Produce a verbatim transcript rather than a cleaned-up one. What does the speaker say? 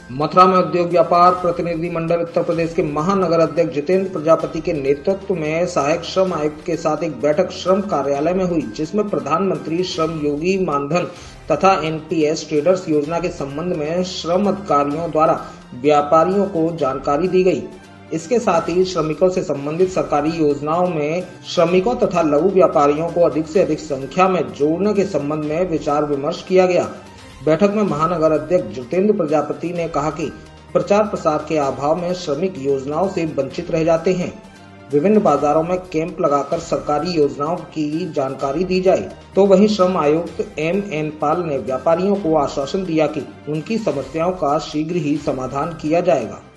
मथुरा में उद्योग व्यापार प्रतिनिधि मंडल उत्तर प्रदेश के महानगर अध्यक्ष जितेंद्र प्रजापति के नेतृत्व में सहायक श्रम आयुक्त के साथ एक बैठक श्रम कार्यालय में हुई, जिसमें प्रधानमंत्री श्रम योगी मानधन तथा एनपीएस ट्रेडर्स योजना के संबंध में श्रम अधिकारियों द्वारा व्यापारियों को जानकारी दी गई। इसके साथ ही श्रमिकों से संबंधित सरकारी योजनाओं में श्रमिकों तथा लघु व्यापारियों को अधिक से अधिक संख्या में जोड़ने के संबंध में विचार विमर्श किया गया। बैठक में महानगर अध्यक्ष जितेंद्र प्रजापति ने कहा कि प्रचार प्रसार के अभाव में श्रमिक योजनाओं से वंचित रह जाते हैं। विभिन्न बाजारों में कैंप लगाकर सरकारी योजनाओं की जानकारी दी जाए। तो वहीं श्रम आयुक्त एम एन पाल ने व्यापारियों को आश्वासन दिया कि उनकी समस्याओं का शीघ्र ही समाधान किया जाएगा।